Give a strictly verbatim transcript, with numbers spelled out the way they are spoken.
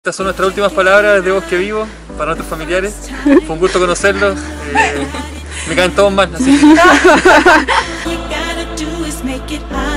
Estas son nuestras últimas palabras de Bosque Vivo para nuestros familiares. Fue un gusto conocerlos. Eh, me caen todos mal, así que...